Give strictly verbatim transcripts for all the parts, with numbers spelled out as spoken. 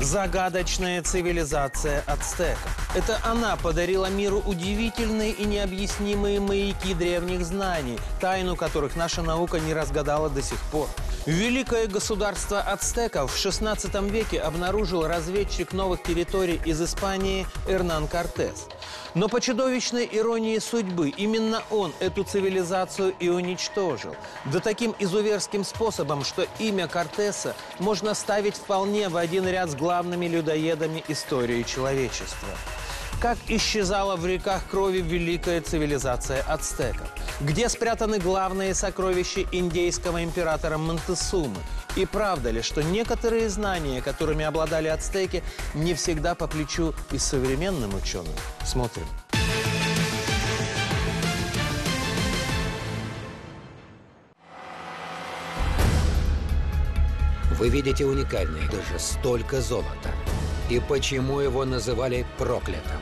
Загадочная цивилизация ацтеков. Это она подарила миру удивительные и необъяснимые маяки древних знаний, тайну которых наша наука не разгадала до сих пор. Великое государство ацтеков в шестнадцатом веке обнаружил разведчик новых территорий из Испании Эрнан Кортес. Но по чудовищной иронии судьбы именно он эту цивилизацию и уничтожил. Да таким изуверским способом, что имя Кортеса можно ставить вполне в один ряд с главными людоедами истории человечества. Как исчезала в реках крови великая цивилизация ацтеков? Где спрятаны главные сокровища индейского императора Монтесумы? И правда ли, что некоторые знания, которыми обладали ацтеки, не всегда по плечу и современным ученым? Смотрим. Вы видите уникальное, даже столько золота. И почему его называли проклятым?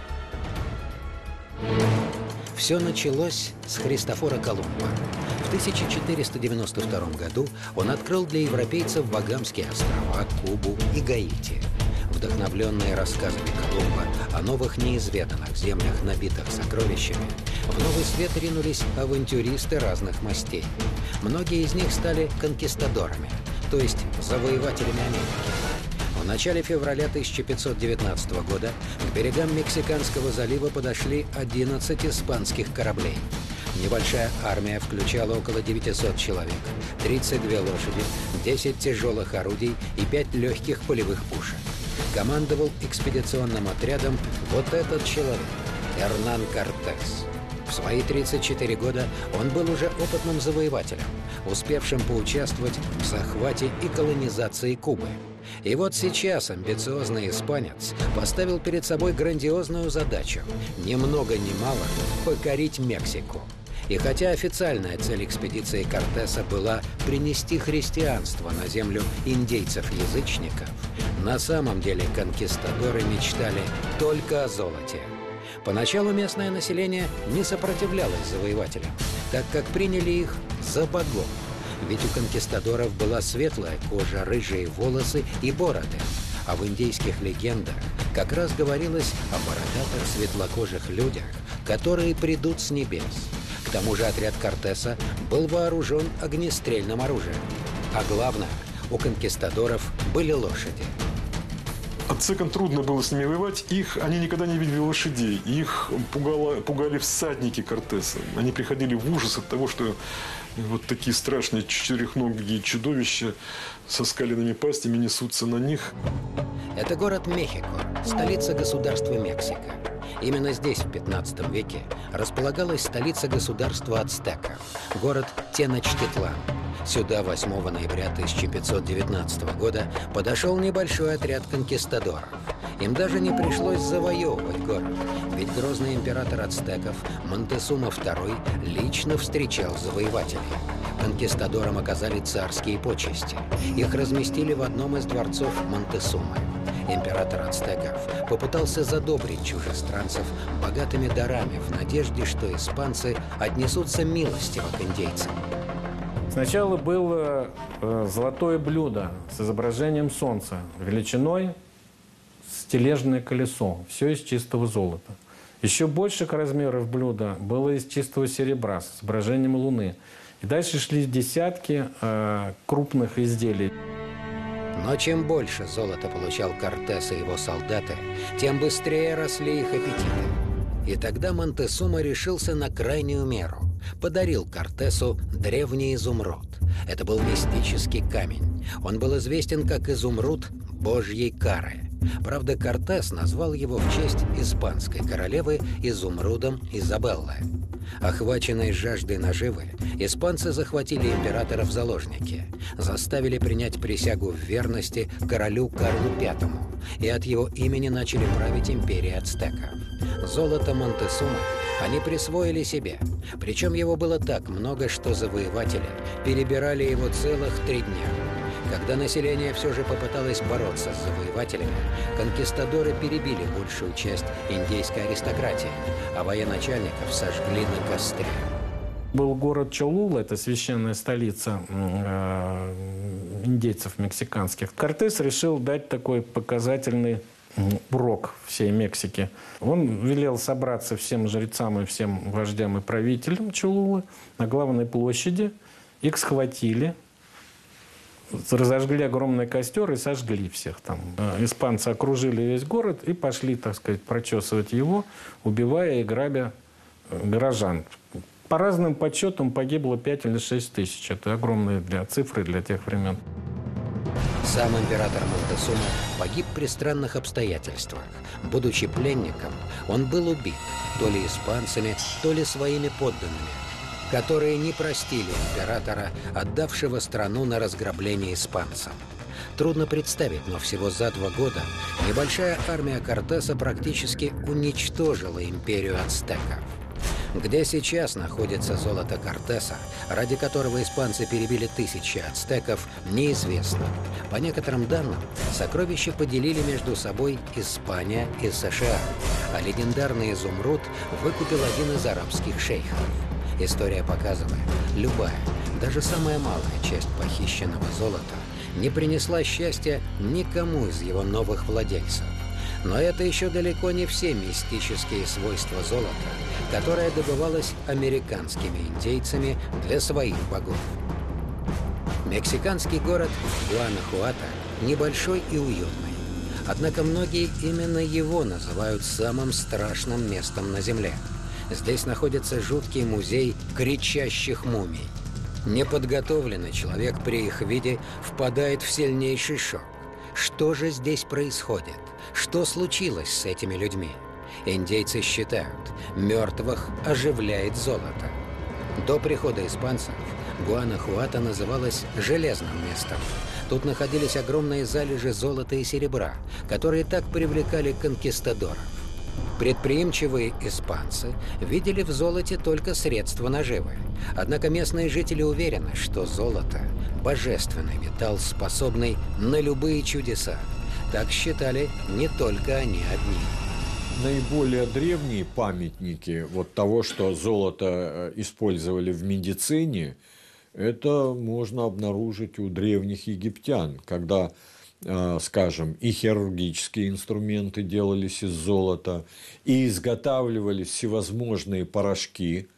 Все началось с Христофора Колумба. В тысяча четыреста девяносто втором году он открыл для европейцев Багамские острова, Кубу и Гаити. Вдохновленные рассказами Колумба о новых неизведанных землях, набитых сокровищами, в новый свет ринулись авантюристы разных мастей. Многие из них стали конкистадорами, то есть завоевателями Америки. В начале февраля тысяча пятьсот девятнадцатого года к берегам Мексиканского залива подошли одиннадцать испанских кораблей. Небольшая армия включала около девятисот человек, тридцать две лошади, десять тяжелых орудий и пять легких полевых пушек. Командовал экспедиционным отрядом вот этот человек – Эрнан Кортес. В свои тридцать четыре года он был уже опытным завоевателем, успевшим поучаствовать в захвате и колонизации Кубы. И вот сейчас амбициозный испанец поставил перед собой грандиозную задачу – ни много ни мало покорить Мексику. И хотя официальная цель экспедиции Кортеса была принести христианство на землю индейцев-язычников, на самом деле конкистадоры мечтали только о золоте. Поначалу местное население не сопротивлялось завоевателям, так как приняли их за богов. Ведь у конкистадоров была светлая кожа, рыжие волосы и бороды. А в индейских легендах как раз говорилось о бородатых светлокожих людях, которые придут с небес. К тому же отряд Кортеса был вооружен огнестрельным оружием. А главное, у конкистадоров были лошади. Ацтекам трудно было с ними воевать. Их, они никогда не видели лошадей. Их пугало, пугали всадники Кортеса. Они приходили в ужас от того, что вот такие страшные четырехногие чудовища со скаленными пастями несутся на них. Это город Мехико, столица государства Мексика. Именно здесь, в пятнадцатом веке, располагалась столица государства ацтеков, город Теночтитлан. Сюда восьмого ноября тысяча пятьсот девятнадцатого года подошел небольшой отряд конкистадоров. Им даже не пришлось завоевывать город, ведь грозный император ацтеков Монтесума второй лично встречал завоевателей. Конкистадорам оказали царские почести. Их разместили в одном из дворцов Монтесумы. Император ацтеков попытался задобрить чужестранцев богатыми дарами в надежде, что испанцы отнесутся милостиво к индейцам. Сначала было э, золотое блюдо с изображением солнца, величиной с тележное колесо, все из чистого золота. Еще больших размеров блюда было из чистого серебра с изображением луны. И дальше шли десятки э, крупных изделий. Но чем больше золота получал Кортес и его солдаты, тем быстрее росли их аппетиты. И тогда Монтесума решился на крайнюю меру. Подарил Кортесу древний изумруд. Это был мистический камень. Он был известен как изумруд Божьей кары. Правда, Кортес назвал его в честь испанской королевы изумрудом Изабеллы. Охваченные жаждой наживы, испанцы захватили императора в заложники, заставили принять присягу в верности королю Карлу Пятому, и от его имени начали править империей ацтеков. Золото Монтесумы они присвоили себе, причем его было так много, что завоеватели перебирали его целых три дня. Когда население все же попыталось бороться с завоевателями, конкистадоры перебили большую часть индейской аристократии, а военачальников сожгли на костре. Был город Чолула, это священная столица индейцев мексиканских. Кортес решил дать такой показательный урок всей Мексике. Он велел собраться всем жрецам и всем вождям и правителям Чолулы на главной площади. Их схватили, разожгли огромный костер и сожгли всех там. Испанцы окружили весь город и пошли, так сказать, прочесывать его, убивая и грабя горожан. По разным подсчетам погибло пять или шесть тысяч. Это огромные для цифры для тех времен. Сам император Монтесума погиб при странных обстоятельствах. Будучи пленником, он был убит то ли испанцами, то ли своими подданными, которые не простили императора, отдавшего страну на разграбление испанцам. Трудно представить, но всего за два года небольшая армия Кортеса практически уничтожила империю ацтеков. Где сейчас находится золото Кортеса, ради которого испанцы перебили тысячи ацтеков, неизвестно. По некоторым данным, сокровища поделили между собой Испания и США, а легендарный изумруд выкупил один из арабских шейхов. История показывает, любая, даже самая малая часть похищенного золота не принесла счастья никому из его новых владельцев. Но это еще далеко не все мистические свойства золота, которое добывалось американскими индейцами для своих богов. Мексиканский город Гуанахуато небольшой и уютный. Однако многие именно его называют самым страшным местом на Земле. Здесь находится жуткий музей кричащих мумий. Неподготовленный человек при их виде впадает в сильнейший шок. Что же здесь происходит? Что случилось с этими людьми? Индейцы считают, мертвых оживляет золото. До прихода испанцев Гуанахуато называлось «железным местом». Тут находились огромные залежи золота и серебра, которые так привлекали конкистадоров. Предприимчивые испанцы видели в золоте только средства наживы. Однако местные жители уверены, что золото – божественный металл, способный на любые чудеса. Так считали не только они одни. Наиболее древние памятники вот того, что золото использовали в медицине, это можно обнаружить у древних египтян, когда, скажем, и хирургические инструменты делались из золота, и изготавливались всевозможные порошки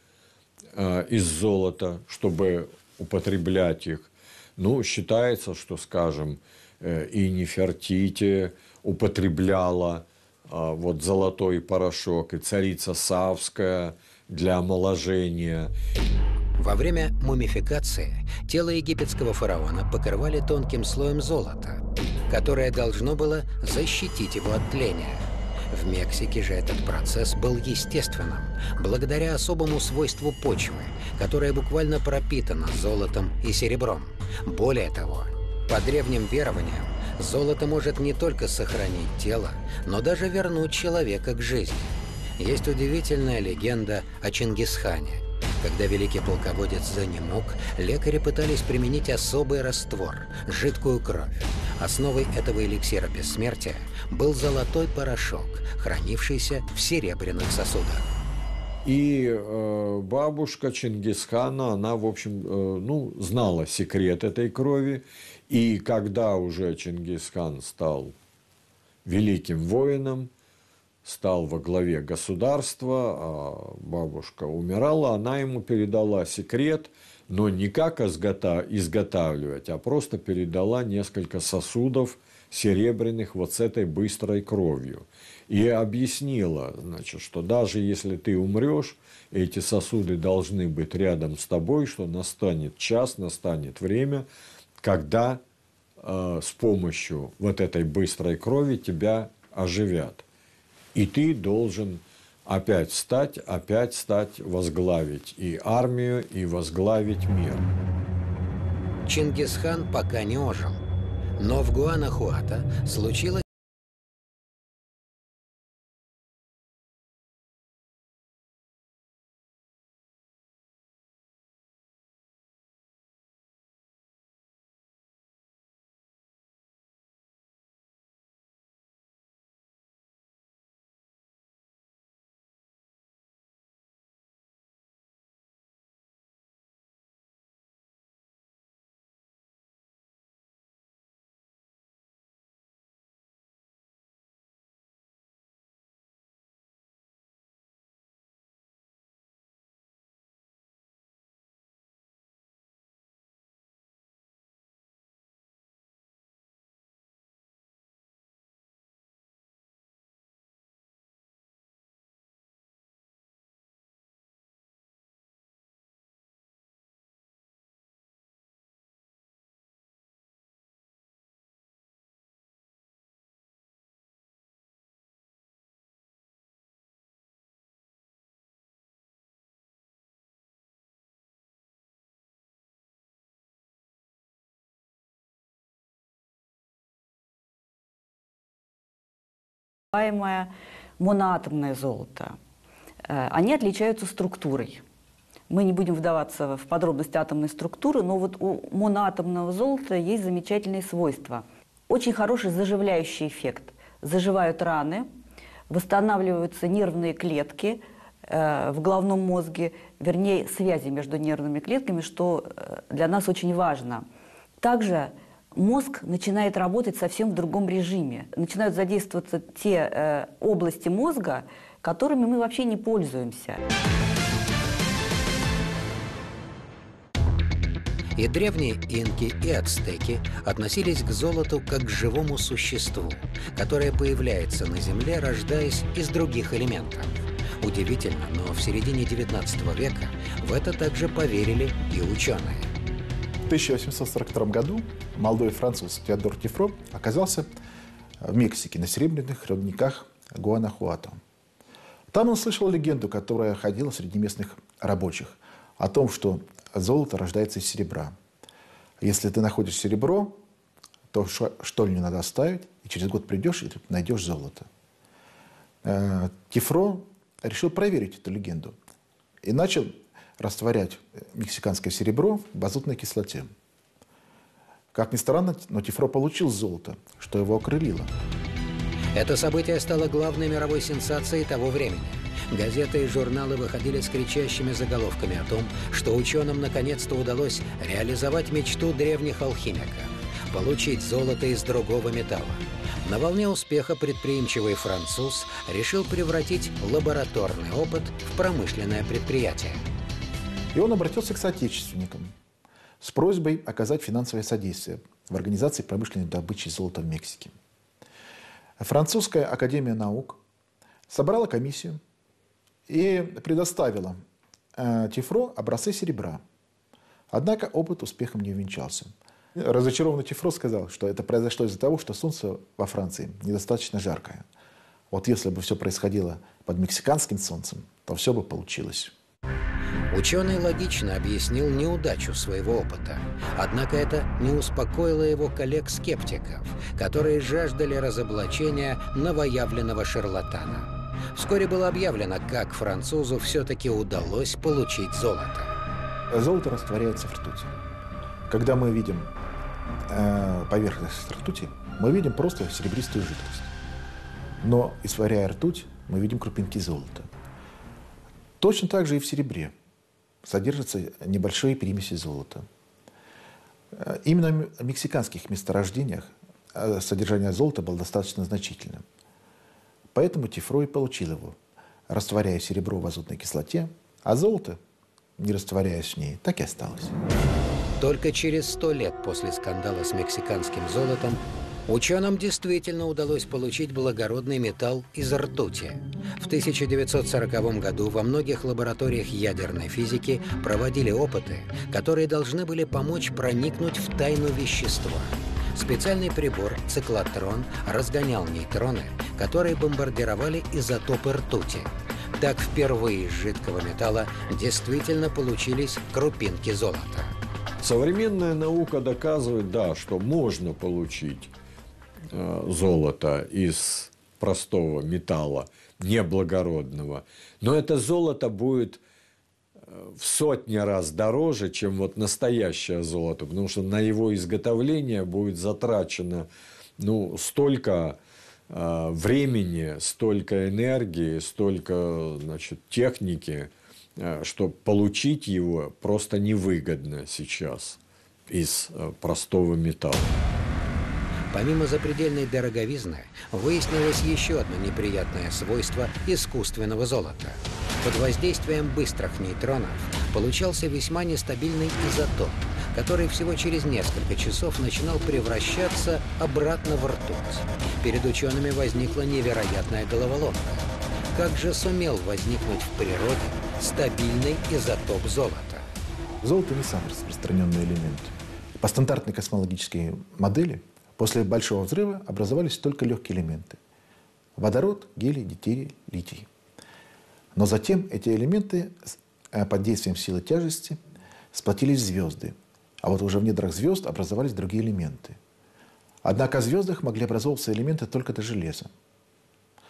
из золота, чтобы употреблять их. Ну, считается, что, скажем, и Нефертити употребляла вот золотой порошок, и царица Савская для омоложения. Во время мумификации тело египетского фараона покрывали тонким слоем золота, которое должно было защитить его от тления. В Мексике же этот процесс был естественным, благодаря особому свойству почвы, которая буквально пропитана золотом и серебром. Более того, по древним верованиям, золото может не только сохранить тело, но даже вернуть человека к жизни. Есть удивительная легенда о Чингисхане. Когда великий полководец занемог, лекари пытались применить особый раствор – жидкую кровь. Основой этого эликсира бессмертия был золотой порошок, хранившийся в серебряных сосудах. И э, бабушка Чингисхана, она, в общем, э, ну, знала секрет этой крови. И когда уже Чингисхан стал великим воином, стал во главе государства, а бабушка умирала, она ему передала секрет, но не как изготавливать, а просто передала несколько сосудов серебряных вот с этой быстрой кровью. И объяснила, значит, что даже если ты умрешь, эти сосуды должны быть рядом с тобой, что настанет час, настанет время, когда э, с помощью вот этой быстрой крови тебя оживят. И ты должен опять встать, опять стать, возглавить и армию, и возглавить мир. Чингисхан пока не ожил, но в Гуанахуато случилось называемое моноатомное золото. Они отличаются структурой. Мы не будем вдаваться в подробности атомной структуры, но вот у моноатомного золота есть замечательные свойства. Очень хороший заживляющий эффект. Заживают раны, восстанавливаются нервные клетки э, в головном мозге, вернее, связи между нервными клетками, что для нас очень важно. Также мозг начинает работать совсем в другом режиме. Начинают задействоваться те э, области мозга, которыми мы вообще не пользуемся. И древние инки, и ацтеки относились к золоту как к живому существу, которое появляется на Земле, рождаясь из других элементов. Удивительно, но в середине девятнадцатого века в это также поверили и ученые. В тысяча восемьсот сорок втором году молодой француз Теодор Тифро оказался в Мексике на серебряных рудниках Гуанахуато. Там он слышал легенду, которая ходила среди местных рабочих, о том, что золото рождается из серебра. Если ты находишь серебро, то штольню надо оставить, и через год придешь и найдешь золото. Тифро решил проверить эту легенду и начал растворять мексиканское серебро в азотной кислоте. Как ни странно, но Тифро получил золото, что его окрылило. Это событие стало главной мировой сенсацией того времени. Газеты и журналы выходили с кричащими заголовками о том, что ученым наконец-то удалось реализовать мечту древних алхимиков – получить золото из другого металла. На волне успеха предприимчивый француз решил превратить лабораторный опыт в промышленное предприятие. И он обратился к соотечественникам с просьбой оказать финансовое содействие в организации промышленной добычи золота в Мексике. Французская академия наук собрала комиссию и предоставила э, Тифро образцы серебра. Однако опыт успехом не увенчался. Разочарованный Тифро сказал, что это произошло из-за того, что солнце во Франции недостаточно жаркое. Вот если бы все происходило под мексиканским солнцем, то все бы получилось. Ученый логично объяснил неудачу своего опыта. Однако это не успокоило его коллег-скептиков, которые жаждали разоблачения новоявленного шарлатана. Вскоре было объявлено, как французу все-таки удалось получить золото. Золото растворяется в ртути. Когда мы видим э, поверхность ртути, мы видим просто серебристую жидкость. Но, испаряя ртуть, мы видим крупинки золота. Точно так же и в серебре содержатся небольшие примеси золота. Именно в мексиканских месторождениях содержание золота было достаточно значительным. Поэтому Тифро и получил его, растворяя серебро в азотной кислоте, а золото, не растворяясь в ней, так и осталось. Только через сто лет после скандала с мексиканским золотом ученым действительно удалось получить благородный металл из ртути. В тысяча девятьсот сороковом году во многих лабораториях ядерной физики проводили опыты, которые должны были помочь проникнуть в тайну вещества. Специальный прибор циклотрон разгонял нейтроны, которые бомбардировали изотопы ртути. Так впервые из жидкого металла действительно получились крупинки золота. Современная наука доказывает, да, что можно получить э, золото из простого металла, неблагородного. Но это золото будет в сотни раз дороже, чем вот настоящее золото, потому что на его изготовление будет затрачено ну, столько э, времени, столько энергии, столько значит, техники, э, что получить его просто невыгодно сейчас из э, простого металла. Помимо запредельной дороговизны, выяснилось еще одно неприятное свойство искусственного золота. Под воздействием быстрых нейтронов получался весьма нестабильный изотоп, который всего через несколько часов начинал превращаться обратно в ртуть. Перед учеными возникла невероятная головоломка. Как же сумел возникнуть в природе стабильный изотоп золота? Золото не самый распространенный элемент. По стандартной космологической модели после Большого взрыва образовались только легкие элементы. Водород, гелий, дейтерий, литий. Но затем эти элементы под действием силы тяжести сплотились в звезды. А вот уже в недрах звезд образовались другие элементы. Однако в звездах могли образовываться элементы только до железа.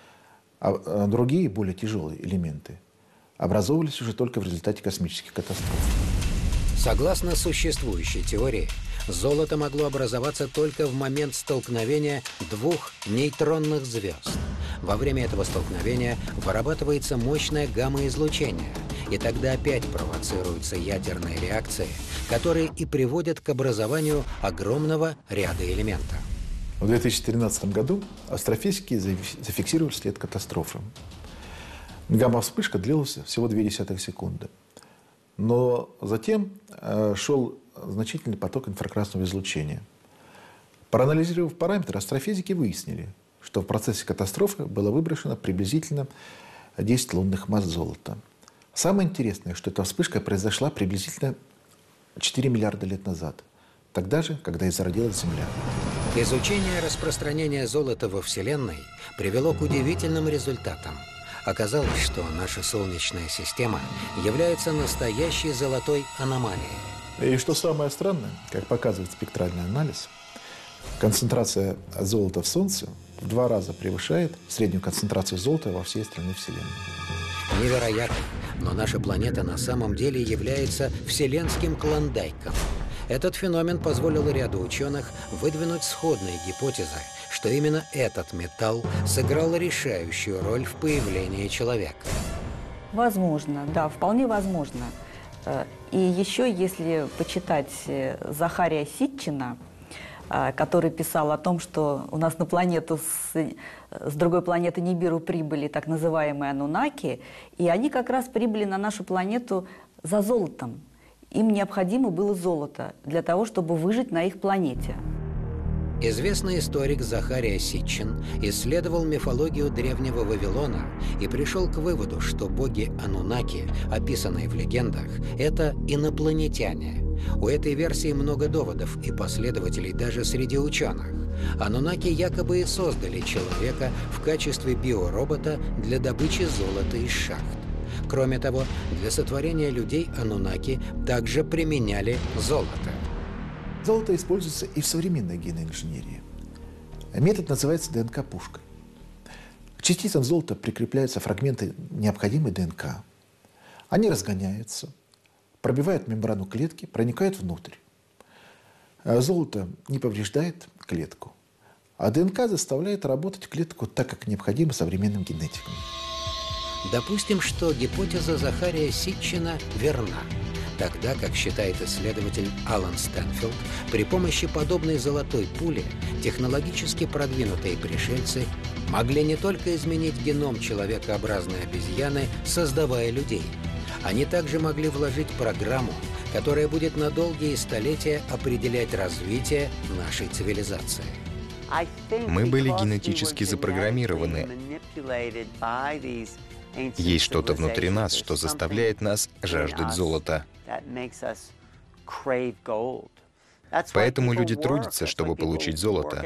А другие, более тяжелые элементы образовывались уже только в результате космических катастроф. Согласно существующей теории, золото могло образоваться только в момент столкновения двух нейтронных звезд. Во время этого столкновения вырабатывается мощное гамма-излучение, и тогда опять провоцируются ядерные реакции, которые и приводят к образованию огромного ряда элементов. В две тысячи тринадцатом году астрофизики зафиксировали след катастрофы. Гамма-вспышка длилась всего две десятых секунды. Но затем э, шел значительный поток инфракрасного излучения. Проанализировав параметры, астрофизики выяснили, что в процессе катастрофы было выброшено приблизительно десять лунных масс золота. Самое интересное, что эта вспышка произошла приблизительно четыре миллиарда лет назад, тогда же, когда и зародилась Земля. Изучение распространения золота во Вселенной привело к удивительным результатам. Оказалось, что наша Солнечная система является настоящей золотой аномалией. И что самое странное, как показывает спектральный анализ, концентрация золота в Солнце в два раза превышает среднюю концентрацию золота во всей остальной Вселенной. Невероятно, но наша планета на самом деле является вселенским клондайком. Этот феномен позволил ряду ученых выдвинуть сходные гипотезы, что именно этот металл сыграл решающую роль в появлении человека. Возможно, да, вполне возможно. И еще, если почитать Захария Ситчина, который писал о том, что у нас на планету с, с другой планеты Нибиру прибыли так называемые анунаки, и они как раз прибыли на нашу планету за золотом. Им необходимо было золото для того, чтобы выжить на их планете. Известный историк Захария Ситчин исследовал мифологию древнего Вавилона и пришел к выводу, что боги Анунаки, описанные в легендах, это инопланетяне. У этой версии много доводов и последователей даже среди ученых. Анунаки якобы и создали человека в качестве биоробота для добычи золота из шахт. Кроме того, для сотворения людей Анунаки также применяли золото. Золото используется и в современной генной инженерии. Метод называется ДНК-пушкой. К частицам золота прикрепляются фрагменты необходимой ДНК. Они разгоняются, пробивают мембрану клетки, проникают внутрь. Золото не повреждает клетку, а ДНК заставляет работать клетку так, как необходимо современным генетикам. Допустим, что гипотеза Захария Ситчина верна. Тогда, как считает исследователь Алан Стэнфилд, при помощи подобной золотой пули технологически продвинутые пришельцы могли не только изменить геном человекообразной обезьяны, создавая людей. Они также могли вложить программу, которая будет на долгие столетия определять развитие нашей цивилизации. Мы были генетически запрограммированы. Есть что-то внутри нас, что заставляет нас жаждать золота. Поэтому люди трудятся, чтобы получить золото.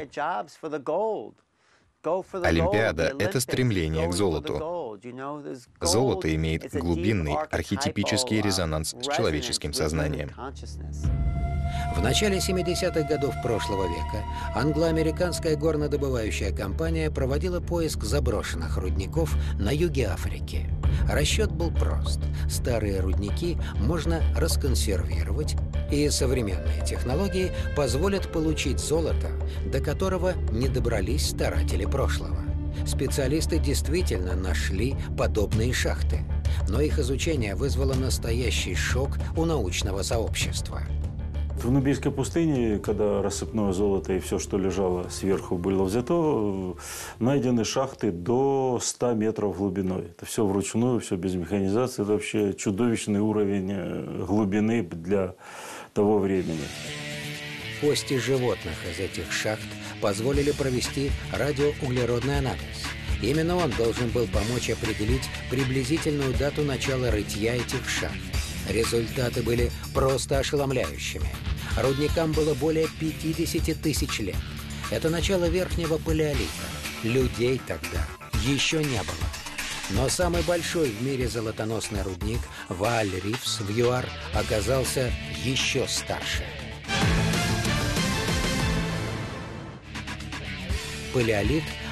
Олимпиада — это стремление к золоту. Золото имеет глубинный архетипический резонанс с человеческим сознанием. В начале семидесятых годов прошлого века англо-американская горнодобывающая компания проводила поиск заброшенных рудников на юге Африки. Расчет был прост. Старые рудники можно расконсервировать, и современные технологии позволят получить золото, до которого не добрались старатели прошлого. Специалисты действительно нашли подобные шахты, но их изучение вызвало настоящий шок у научного сообщества. В Нубийской пустыне, когда рассыпное золото и все, что лежало сверху, было взято, найдены шахты до ста метров глубиной. Это все вручную, все без механизации. Это вообще чудовищный уровень глубины для того времени. Кости животных из этих шахт позволили провести радиоуглеродный анализ. Именно он должен был помочь определить приблизительную дату начала рытья этих шахт. Результаты были просто ошеломляющими. Рудникам было более пятидесяти тысяч лет. Это начало верхнего палеолита. Людей тогда еще не было. Но самый большой в мире золотоносный рудник Вааль-Рифс в ЮАР оказался еще старше. Палеолит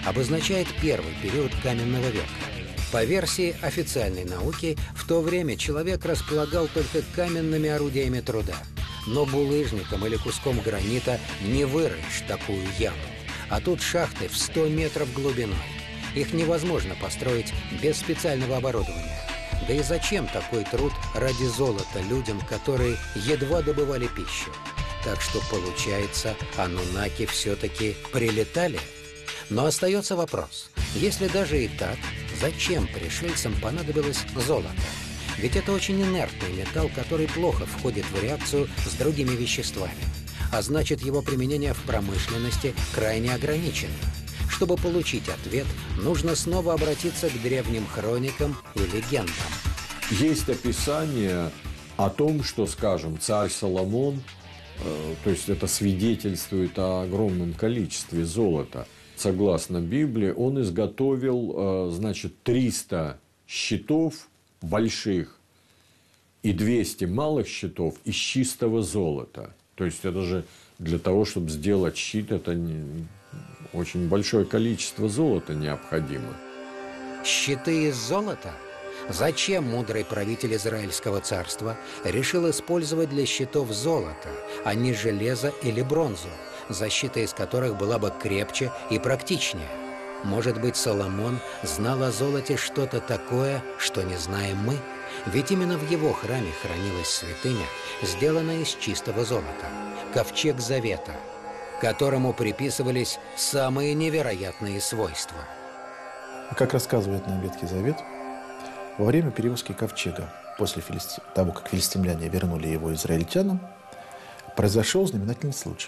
обозначает первый период каменного века. По версии официальной науки, в то время человек располагал только каменными орудиями труда. Но булыжником или куском гранита не выроешь такую яму. А тут шахты в сто метров глубиной. Их невозможно построить без специального оборудования. Да и зачем такой труд ради золота людям, которые едва добывали пищу? Так что, получается, анунаки все-таки прилетали? Но остается вопрос. Если даже и так, зачем пришельцам понадобилось золото? Ведь это очень инертный металл, который плохо входит в реакцию с другими веществами. А значит, его применение в промышленности крайне ограничено. Чтобы получить ответ, нужно снова обратиться к древним хроникам и легендам. Есть описание о том, что, скажем, царь Соломон, э, то есть это свидетельствует о огромном количестве золота. Согласно Библии, он изготовил, э, значит, триста щитов больших и двести малых щитов из чистого золота. То есть это же для того, чтобы сделать щит, это не... очень большое количество золота необходимо. Щиты из золота? Зачем мудрый правитель Израильского царства решил использовать для щитов золото, а не железо или бронзу, защита из которых была бы крепче и практичнее? Может быть, Соломон знал о золоте что-то такое, что не знаем мы? Ведь именно в его храме хранилась святыня, сделанная из чистого золота, ковчег Завета, которому приписывались самые невероятные свойства. Как рассказывает нам Ветхий Завет, во время перевозки ковчега, после филисти... того, как филистимляне вернули его израильтянам, произошел знаменательный случай.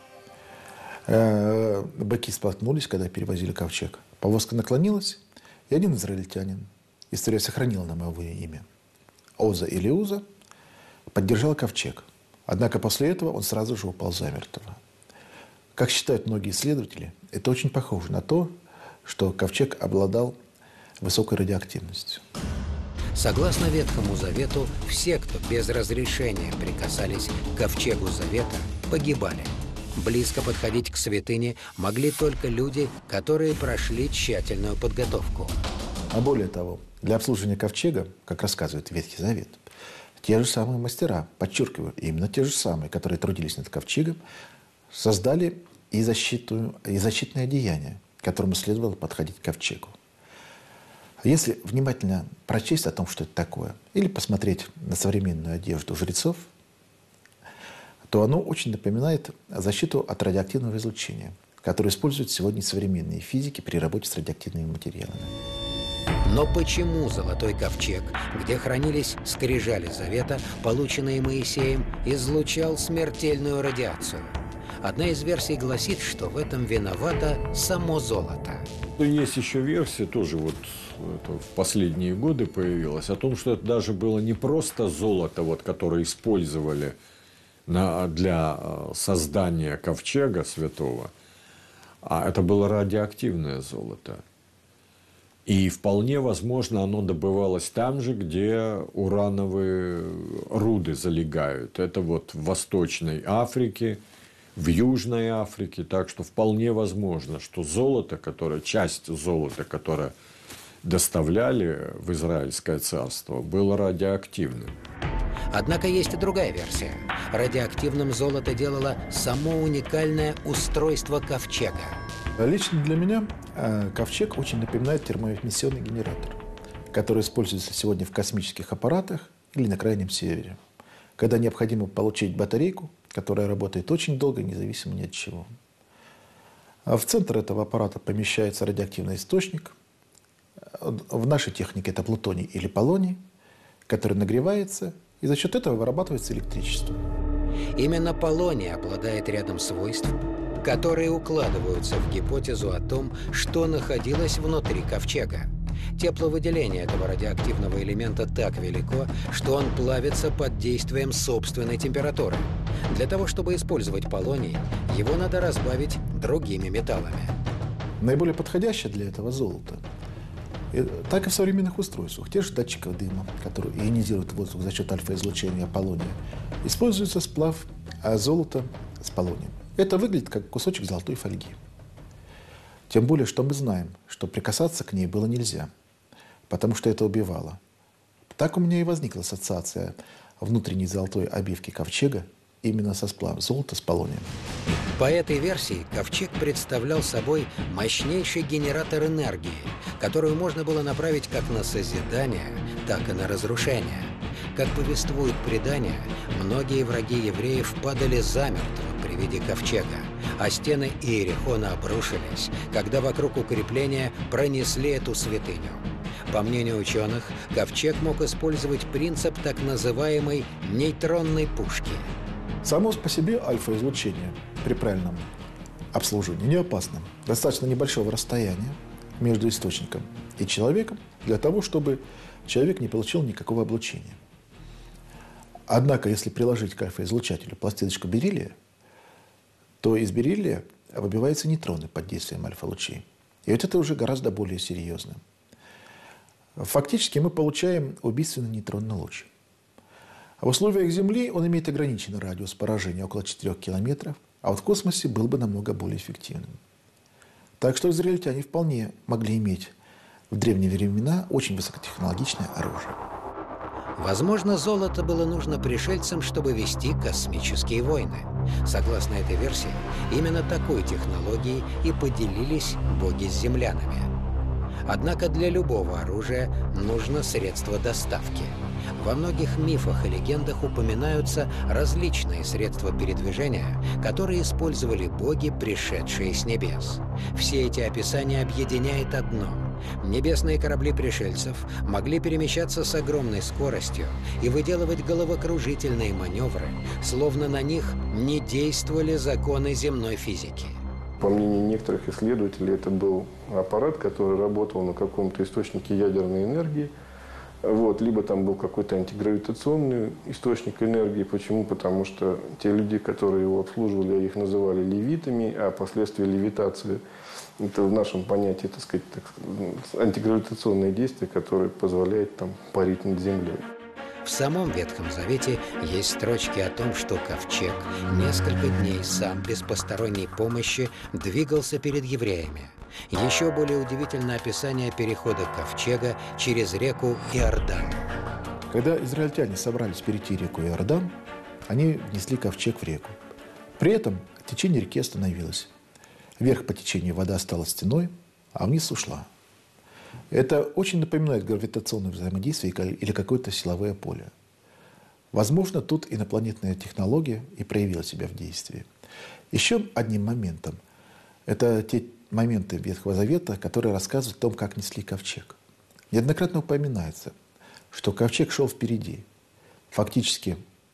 Э-э, быки споткнулись, когда перевозили ковчег. Повозка наклонилась, и один израильтянин, история сохранила нам его имя, Оза или Уза, поддержал ковчег. Однако после этого он сразу же упал замертво. Как считают многие исследователи, это очень похоже на то, что ковчег обладал высокой радиоактивностью. Согласно Ветхому Завету, все, кто без разрешения прикасались к ковчегу Завета, погибали. Близко подходить к святыне могли только люди, которые прошли тщательную подготовку. А более того, для обслуживания ковчега, как рассказывает Ветхий Завет, те же самые мастера, подчеркиваю, именно те же самые, которые трудились над ковчегом, создали и, защиту, и защитное одеяние, к которому следовало подходить к ковчегу. Если внимательно прочесть о том, что это такое, или посмотреть на современную одежду жрецов, то оно очень напоминает защиту от радиоактивного излучения, которое используют сегодня современные физики при работе с радиоактивными материалами. Но почему золотой ковчег, где хранились скрижали Завета, полученные Моисеем, излучал смертельную радиацию? Одна из версий гласит, что в этом виновато само золото. Есть еще версия, тоже вот это в последние годы появилась, о том, что это даже было не просто золото, вот, которое использовали на, для создания ковчега святого, а это было радиоактивное золото. И вполне возможно, оно добывалось там же, где урановые руды залегают. Это вот в Восточной Африке, в Южной Африке. Так что вполне возможно, что золото, которое, часть золота, которое доставляли в Израильское царство, было радиоактивным. Однако есть и другая версия. Радиоактивным золото делало само уникальное устройство ковчега. Лично для меня э, ковчег очень напоминает термоэмиссионный генератор, который используется сегодня в космических аппаратах или на Крайнем Севере, когда необходимо получить батарейку, которая работает очень долго, независимо ни от чего. А в центр этого аппарата помещается радиоактивный источник. В нашей технике это плутоний или полоний, который нагревается, и за счет этого вырабатывается электричество. Именно полоний обладает рядом свойств, которые укладываются в гипотезу о том, что находилось внутри ковчега. Тепловыделение этого радиоактивного элемента так велико, что он плавится под действием собственной температуры. Для того, чтобы использовать полоний, его надо разбавить другими металлами. Наиболее подходящее для этого золото. И так и в современных устройствах. Те же датчиков дыма, которые ионизируют воздух за счет альфа-излучения полония, используется сплав золота с полонием. Это выглядит как кусочек золотой фольги. Тем более, что мы знаем, что прикасаться к ней было нельзя, потому что это убивало. Так у меня и возникла ассоциация внутренней золотой обивки ковчега именно со сплавом золота с полонием. По этой версии ковчег представлял собой мощнейший генератор энергии, которую можно было направить как на созидание, так и на разрушение. Как повествует предание, многие враги евреев падали замертво при виде ковчега, а стены Иерихона обрушились, когда вокруг укрепления пронесли эту святыню. По мнению ученых, ковчег мог использовать принцип так называемой нейтронной пушки. Само по себе альфа-излучение при правильном обслуживании не опасно. Достаточно небольшого расстояния между источником и человеком для того, чтобы человек не получил никакого облучения. Однако, если приложить к альфа-излучателю пластиночку бериллия, то из бериллия выбиваются нейтроны под действием альфа-лучей. И вот это уже гораздо более серьезно. Фактически мы получаем убийственный нейтронный луч. В условиях Земли он имеет ограниченный радиус поражения, около четырёх километров, а вот в космосе был бы намного более эффективным. Так что израильтяне вполне могли иметь в древние времена очень высокотехнологичное оружие. Возможно, золото было нужно пришельцам, чтобы вести космические войны. Согласно этой версии, именно такой технологией и поделились боги с землянами. Однако для любого оружия нужно средство доставки. Во многих мифах и легендах упоминаются различные средства передвижения, которые использовали боги, пришедшие с небес. Все эти описания объединяет одно. Небесные корабли пришельцев могли перемещаться с огромной скоростью и выделывать головокружительные маневры, словно на них не действовали законы земной физики. По мнению некоторых исследователей, это был аппарат, который работал на каком-то источнике ядерной энергии. Вот, либо там был какой-то антигравитационный источник энергии. Почему? Потому что те люди, которые его обслуживали, их называли левитами, а последствия левитации – это в нашем понятии, так сказать, так, антигравитационное действие, которое позволяет там парить над землей. В самом Ветхом Завете есть строчки о том, что ковчег несколько дней сам без посторонней помощи двигался перед евреями. Еще более удивительно описание перехода ковчега через реку Иордан. Когда израильтяне собрались перейти реку Иордан, они внесли ковчег в реку. При этом течение реки остановилось. Вверх по течению вода стала стеной, а вниз ушла. Это очень напоминает гравитационное взаимодействие или какое-то силовое поле. Возможно, тут инопланетная технология и проявила себя в действии. Еще одним моментом – это те моменты Ветхого Завета, которые рассказывают о том, как несли ковчег. Неоднократно упоминается, что ковчег шел впереди. Фактически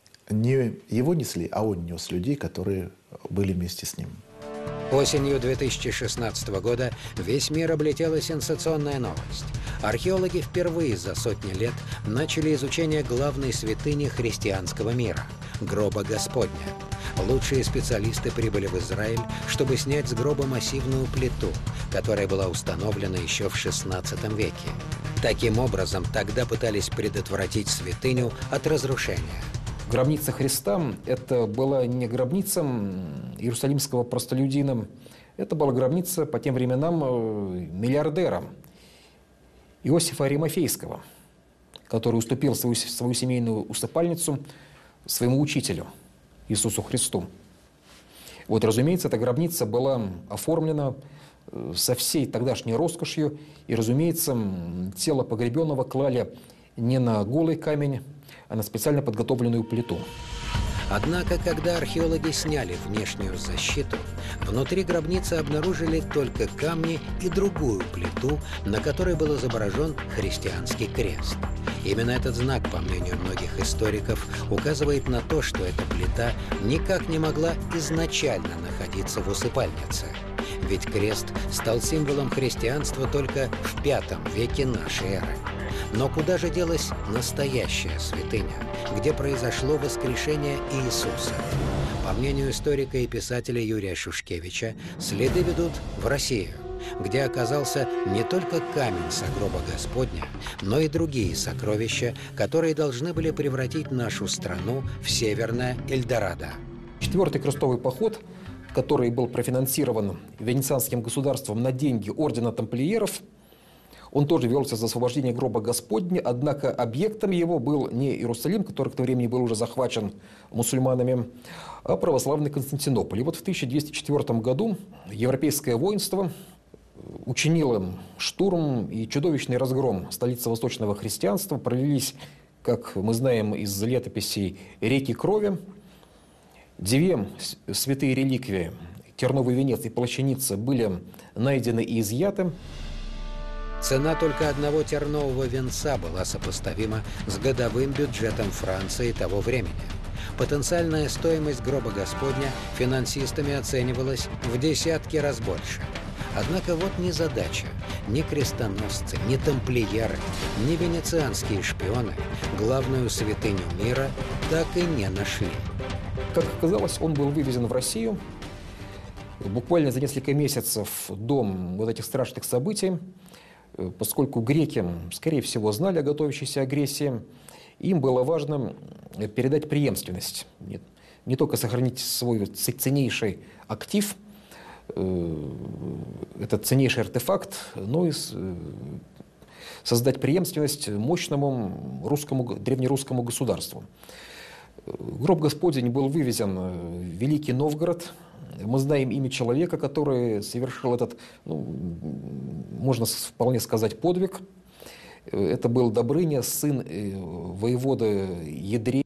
не его несли, а он нес людей, которые были вместе с ним. Осенью две тысячи шестнадцатого года весь мир облетела сенсационная новость. Археологи впервые за сотни лет начали изучение главной святыни христианского мира – гроба Господня. Лучшие специалисты прибыли в Израиль, чтобы снять с гроба массивную плиту, которая была установлена еще в шестнадцатом веке. Таким образом, тогда пытались предотвратить святыню от разрушения. Гробница Христа – это была не гробница иерусалимского простолюдина, это была гробница по тем временам миллиардера Иосифа Аримафейского, который уступил свою, свою семейную усыпальницу своему учителю Иисусу Христу. Вот, разумеется, эта гробница была оформлена со всей тогдашней роскошью, и, разумеется, тело погребенного клали не на голый камень, а на специально подготовленную плиту. Однако, когда археологи сняли внешнюю защиту, внутри гробницы обнаружили только камни и другую плиту, на которой был изображен христианский крест. Именно этот знак, по мнению многих историков, указывает на то, что эта плита никак не могла изначально находиться в усыпальнице. Ведь крест стал символом христианства только в пятом веке нашей эры. Но куда же делась настоящая святыня, где произошло воскрешение Иисуса? По мнению историка и писателя Юрия Шушкевича, следы ведут в Россию, где оказался не только камень со гроба Господня, но и другие сокровища, которые должны были превратить нашу страну в северное Эльдорадо. Четвертый крестовый поход, который был профинансирован венецианским государством на деньги ордена тамплиеров. Он тоже велся за освобождение гроба Господня, однако объектом его был не Иерусалим, который к тому времени был уже захвачен мусульманами, а православный Константинополь. И вот в тысяча двести четвёртом году европейское воинство учинило штурм и чудовищный разгром столицы восточного христианства. Пролились, как мы знаем из летописей, реки крови. Две святые реликвии, терновый венец и плащаница, были найдены и изъяты. Цена только одного тернового венца была сопоставима с годовым бюджетом Франции того времени. Потенциальная стоимость гроба Господня финансистами оценивалась в десятки раз больше. Однако вот незадача. Ни крестоносцы, ни тамплиеры, ни венецианские шпионы главную святыню мира так и не нашли. Как оказалось, он был вывезен в Россию. Буквально за несколько месяцев до вот этих страшных событий, поскольку греки, скорее всего, знали о готовящейся агрессии, им было важно передать преемственность. Не, не только сохранить свой ценнейший актив, этот ценнейший артефакт, но и создать преемственность мощному русскому, древнерусскому государству. Гроб Господень был вывезен в Великий Новгород. Мы знаем имя человека, который совершил этот, ну, можно вполне сказать, подвиг. Это был Добрыня, сын воеводы Едрея.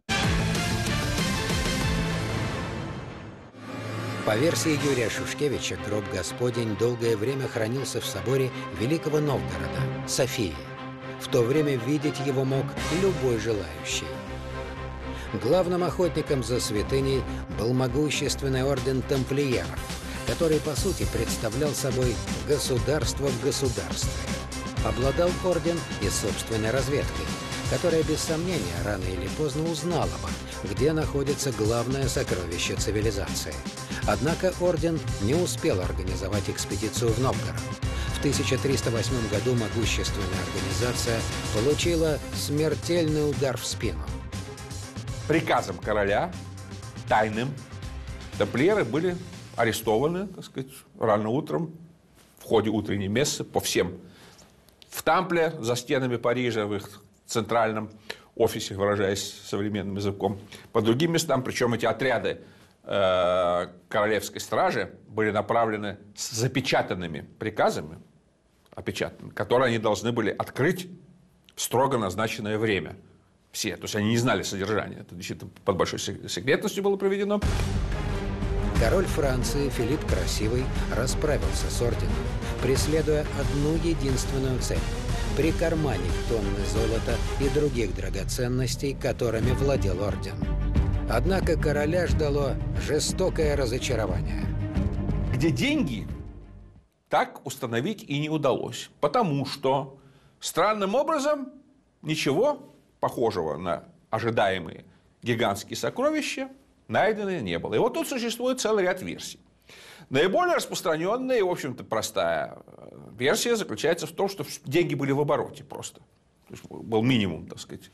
По версии Юрия Шушкевича, гроб Господень долгое время хранился в соборе Великого Новгорода, Софии. В то время видеть его мог любой желающий. Главным охотником за святыней был могущественный орден тамплиеров, который, по сути, представлял собой государство в государстве. Обладал орден и собственной разведкой, которая, без сомнения, рано или поздно узнала бы, где находится главное сокровище цивилизации. Однако орден не успел организовать экспедицию в Новгород. В тысяча триста восьмом году могущественная организация получила смертельный удар в спину. Приказом короля, тайным, тамплиеры были арестованы, так сказать, рано утром в ходе утренней мессы по всем. В Тампле, за стенами Парижа, в их центральном офисе, выражаясь современным языком, по другим местам, причем эти отряды э, королевской стражи были направлены с запечатанными приказами, опечатанными, которые они должны были открыть в строго назначенное время. Все. То есть они не знали содержания. Это действительно под большой секретностью было проведено. Король Франции Филипп Красивый расправился с орденом, преследуя одну единственную цель – прикарманить тонны золота и других драгоценностей, которыми владел орден. Однако короля ждало жестокое разочарование. Где деньги, так установить и не удалось. Потому что странным образом ничего похожего на ожидаемые гигантские сокровища найдено не было. И вот тут существует целый ряд версий. Наиболее распространенная и, в общем-то, простая версия заключается в том, что деньги были в обороте просто. То есть был минимум, так сказать,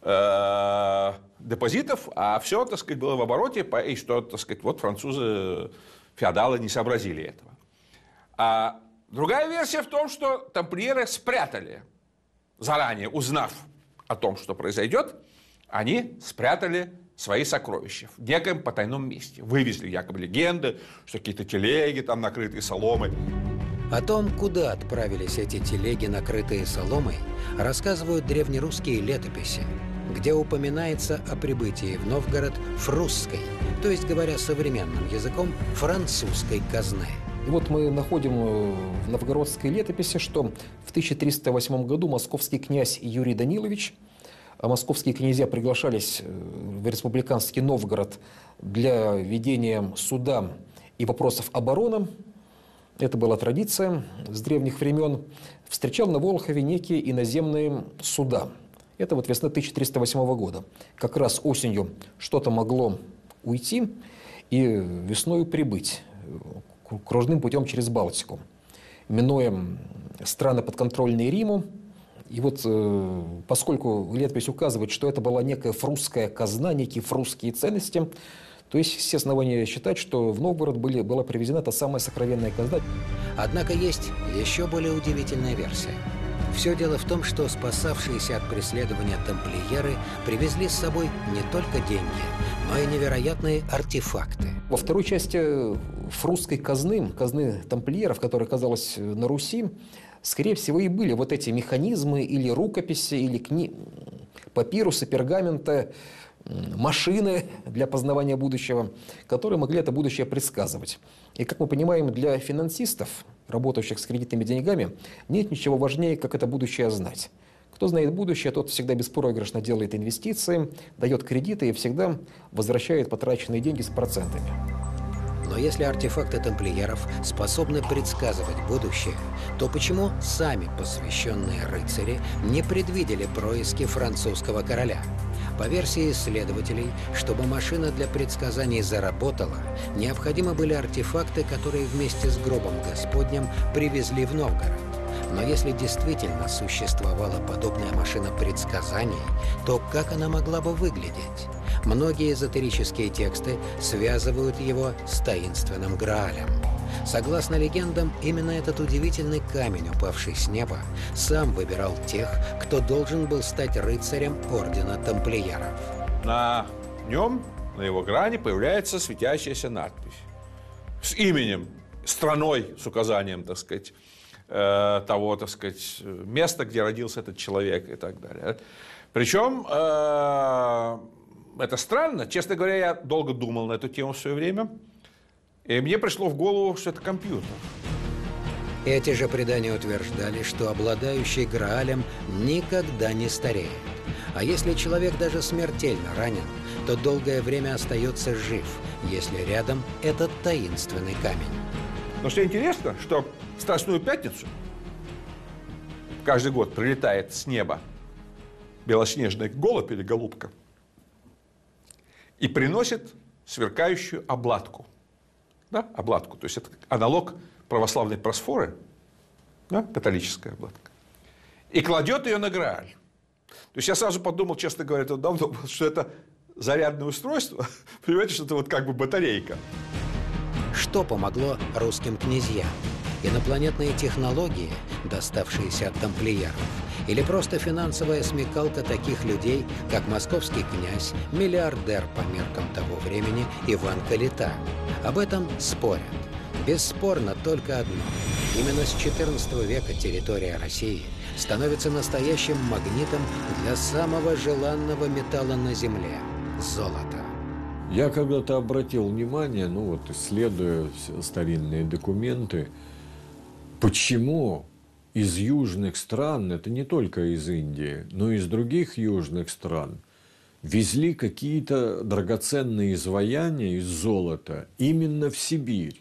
депозитов, а все, так сказать, было в обороте, и что, так сказать, вот французы, феодалы не сообразили этого. А другая версия в том, что тамплиеры спрятали, заранее узнав о том, что произойдет, они спрятали свои сокровища в некоем потайном месте. Вывезли якобы легенды, что какие-то телеги там накрытые соломой. О том, куда отправились эти телеги, накрытые соломой, рассказывают древнерусские летописи, где упоминается о прибытии в Новгород фрусской, то есть, говоря современным языком, французской казны. И вот мы находим в новгородской летописи, что в тысяча триста восьмом году московский князь Юрий Данилович, а московские князья приглашались в республиканский Новгород для ведения суда и вопросов обороны. Это была традиция с древних времен. Встречал на Волхове некие иноземные суда. Это вот весна тысяча триста восьмого года. Как раз осенью что-то могло уйти и весною прибыть кружным путем через Балтику, минуя страны, подконтрольные Риму. И вот э, поскольку летопись указывает, что это была некая фрусская казна, некие фрусские ценности, То есть есть основания считать, что в Новгород были, была привезена та самая сокровенная казна. Однако есть еще более удивительная версия. Все дело в том, что спасавшиеся от преследования тамплиеры привезли с собой не только деньги, но и невероятные артефакты. Во второй части фрусской казны, казны тамплиеров, которая оказалась на Руси, скорее всего, и были вот эти механизмы или рукописи, или кни... папирусы, пергаменты, машины для познавания будущего, которые могли это будущее предсказывать. И, как мы понимаем, для финансистов, работающих с кредитными деньгами, нет ничего важнее, как это будущее знать. Кто знает будущее, тот всегда беспроигрышно делает инвестиции, дает кредиты и всегда возвращает потраченные деньги с процентами. Но если артефакты тамплиеров способны предсказывать будущее, то почему сами посвященные рыцари не предвидели происки французского короля? По версии исследователей, чтобы машина для предсказаний заработала, необходимы были артефакты, которые вместе с гробом Господним привезли в Новгород. Но если действительно существовала подобная машина предсказаний, то как она могла бы выглядеть? Многие эзотерические тексты связывают его с таинственным Граалем. Согласно легендам, именно этот удивительный камень, упавший с неба, сам выбирал тех, кто должен был стать рыцарем ордена тамплиеров. На нем, на его грани, появляется светящаяся надпись с именем, страной, с указанием, так сказать, э, того, так сказать, места, где родился этот человек и так далее. Причем э, это странно. Честно говоря, я долго думал на эту тему в свое время. И мне пришло в голову, что это компьютер. Эти же предания утверждали, что обладающий Граалем никогда не стареет. А если человек даже смертельно ранен, то долгое время остается жив, если рядом этот таинственный камень. Но что интересно, что в Страстную Пятницу каждый год прилетает с неба белоснежный голубь или голубка и приносит сверкающую обладку. Да, обладку, то есть это аналог православной просфоры, да, католическая обладка, и кладет ее на Грааль. То есть я сразу подумал, честно говоря, это давно, что это зарядное устройство, понимаете, что это вот как бы батарейка. Что помогло русским князьям? Инопланетные технологии, доставшиеся от тамплиеров, или просто финансовая смекалка таких людей, как московский князь, миллиардер по меркам того времени Иван Калита? Об этом спорят. Бесспорно только одно. Именно с четырнадцатого века территория России становится настоящим магнитом для самого желанного металла на Земле – золота. Я когда-то обратил внимание, ну вот исследуя старинные документы, почему из южных стран, это не только из Индии, но и из других южных стран, везли какие-то драгоценные изваяния из золота именно в Сибирь.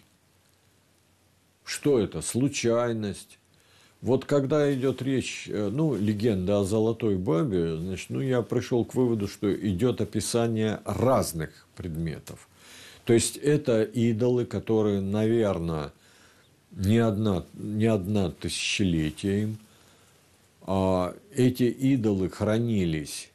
Что это? Случайность? Вот когда идет речь, ну, легенда о Золотой Бабе, значит, ну, я пришел к выводу, что идет описание разных предметов. То есть это идолы, которые, наверное, не одна, не одна тысячелетия им, а эти идолы хранились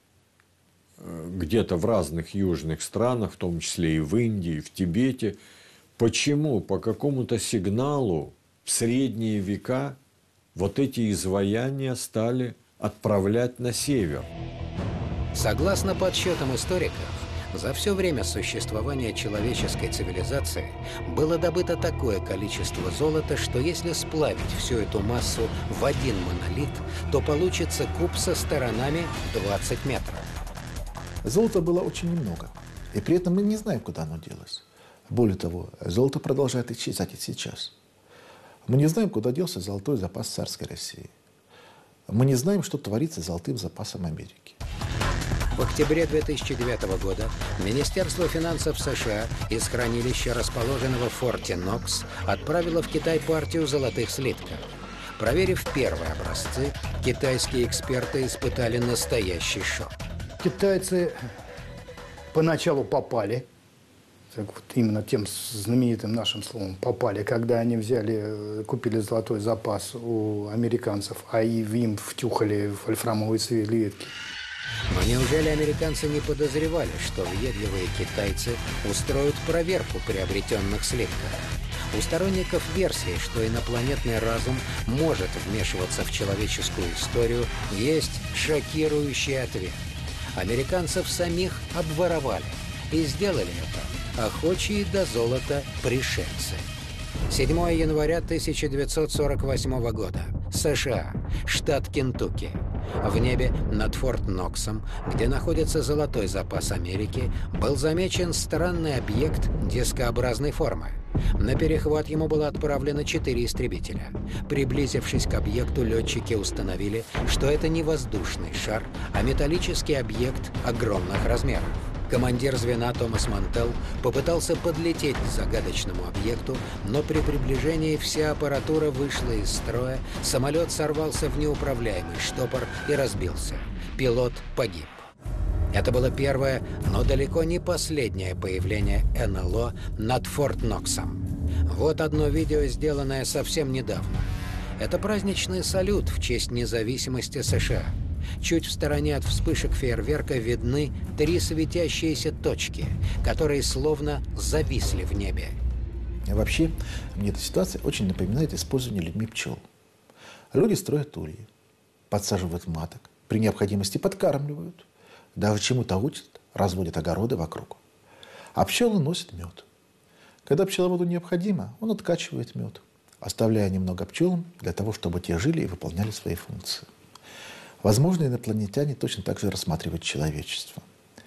где-то в разных южных странах, в том числе и в Индии, и в Тибете. Почему? По какому-то сигналу в средние века вот эти изваяния стали отправлять на север. Согласно подсчетам историков, за все время существования человеческой цивилизации было добыто такое количество золота, что если сплавить всю эту массу в один монолит, то получится куб со сторонами двадцать метров. Золота было очень немного, и при этом мы не знаем, куда оно делось. Более того, золото продолжает исчезать и сейчас. Мы не знаем, куда делся золотой запас царской России. Мы не знаем, что творится с золотым запасом Америки. В октябре две тысячи девятого года Министерство финансов США из хранилища, расположенного в форте Нокс, отправило в Китай партию золотых слитков. Проверив первые образцы, китайские эксперты испытали настоящий шок. Китайцы поначалу попали, так вот именно тем знаменитым нашим словом попали, когда они взяли, купили золотой запас у американцев, а им втюхали вольфрамовые цветки. Но неужели американцы не подозревали, что въедливые китайцы устроят проверку приобретенных слитков? У сторонников версии, что инопланетный разум может вмешиваться в человеческую историю, есть шокирующий ответ. Американцев самих обворовали. И сделали это охочие до золота пришельцы. седьмого января тысяча девятьсот сорок восьмого года. США. Штат Кентукки. В небе над Форт Ноксом, где находится золотой запас Америки, был замечен странный объект дискообразной формы. На перехват ему было отправлено четыре истребителя. Приблизившись к объекту, летчики установили, что это не воздушный шар, а металлический объект огромных размеров. Командир звена Томас Мантел попытался подлететь к загадочному объекту, но при приближении вся аппаратура вышла из строя, самолет сорвался в неуправляемый штопор и разбился. Пилот погиб. Это было первое, но далеко не последнее появление эн эл о над Форт Ноксом. Вот одно видео, сделанное совсем недавно. Это праздничный салют в честь независимости США. Чуть в стороне от вспышек фейерверка видны три светящиеся точки, которые словно зависли в небе. Вообще, мне эта ситуация очень напоминает использование людьми пчел. Люди строят ульи, подсаживают маток, при необходимости подкармливают, даже чему-то учат, разводят огороды вокруг. А пчелы носят мед. Когда пчеловоду необходимо, он откачивает мед, оставляя немного пчелам для того, чтобы те жили и выполняли свои функции. Возможно, инопланетяне точно так же рассматривают человечество.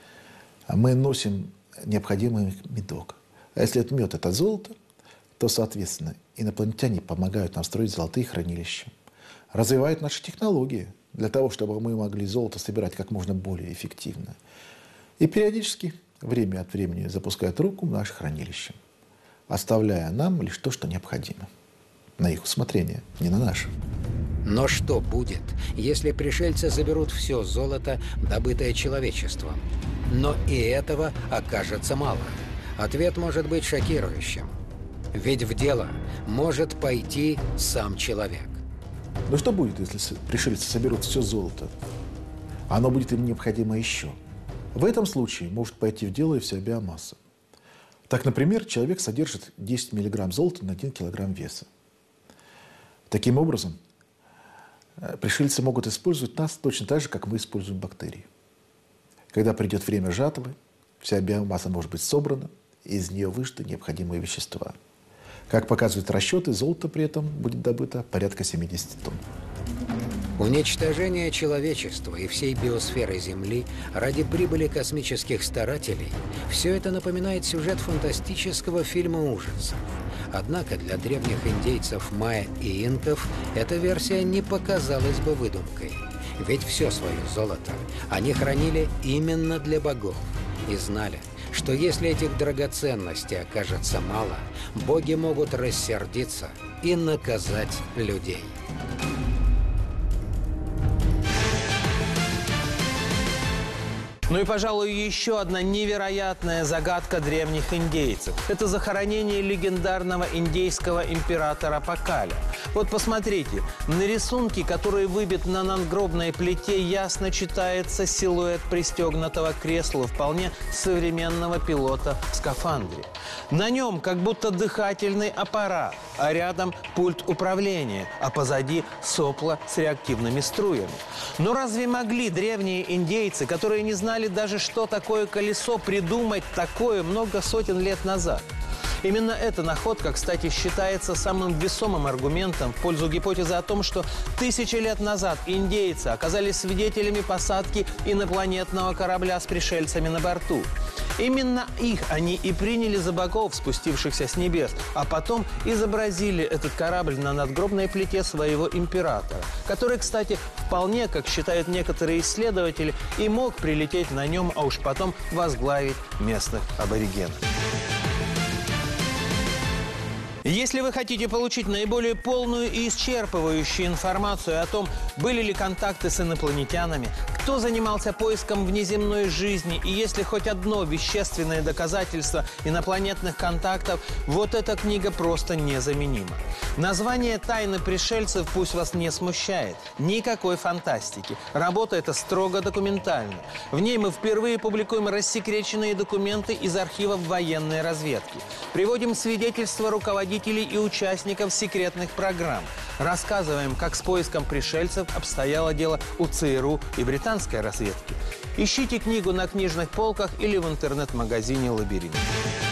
Мы носим необходимый медок. А если этот мед – это золото, то, соответственно, инопланетяне помогают нам строить золотые хранилища, развивают наши технологии для того, чтобы мы могли золото собирать как можно более эффективно. И периодически, время от времени, запускают руку в наше хранилище, оставляя нам лишь то, что необходимо. На их усмотрение, не на наше. Но что будет, если пришельцы заберут все золото, добытое человечеством? Но и этого окажется мало. Ответ может быть шокирующим. Ведь в дело может пойти сам человек. Но что будет, если пришельцы соберут все золото? Оно будет им необходимо еще. В этом случае может пойти в дело и вся биомасса. Так, например, человек содержит десять миллиграмм золота на один килограмм веса. Таким образом, пришельцы могут использовать нас точно так же, как мы используем бактерии. Когда придет время жатвы, вся биомасса может быть собрана, и из нее выжаты необходимые вещества. Как показывают расчеты, золото при этом будет добыто порядка семидесяти тонн. Уничтожение человечества и всей биосферы Земли ради прибыли космических старателей – все это напоминает сюжет фантастического фильма ужасов. Однако для древних индейцев, майя и инков эта версия не показалась бы выдумкой. Ведь все свое золото они хранили именно для богов и знали, что если этих драгоценностей окажется мало, боги могут рассердиться и наказать людей. Ну и, пожалуй, еще одна невероятная загадка древних индейцев. Это захоронение легендарного индейского императора Пакаля. Вот посмотрите, на рисунке, который выбит на надгробной плите, ясно читается силуэт пристегнутого к креслу вполне современного пилота в скафандре. На нем как будто дыхательный аппарат, а рядом пульт управления, а позади сопла с реактивными струями. Но разве могли древние индейцы, которые не знали даже, что такое колесо, придумать такое много сотен лет назад? Именно эта находка, кстати, считается самым весомым аргументом в пользу гипотезы о том, что тысячи лет назад индейцы оказались свидетелями посадки инопланетного корабля с пришельцами на борту. Именно их они и приняли за богов, спустившихся с небес, а потом изобразили этот корабль на надгробной плите своего императора, который, кстати, вполне, как считают некоторые исследователи, и мог прилететь на нем, а уж потом возглавить местных аборигенов. Если вы хотите получить наиболее полную и исчерпывающую информацию о том, были ли контакты с инопланетянами, кто занимался поиском внеземной жизни, и если хоть одно вещественное доказательство инопланетных контактов, вот эта книга просто незаменима. Название «Тайны пришельцев» пусть вас не смущает. Никакой фантастики. Работа эта строго документальна. В ней мы впервые публикуем рассекреченные документы из архивов военной разведки. Приводим свидетельства руководителей и участников секретных программ. Рассказываем, как с поиском пришельцев обстояло дело у ЦРУ и британской разведки. Ищите книгу на книжных полках или в интернет-магазине «Лабиринт».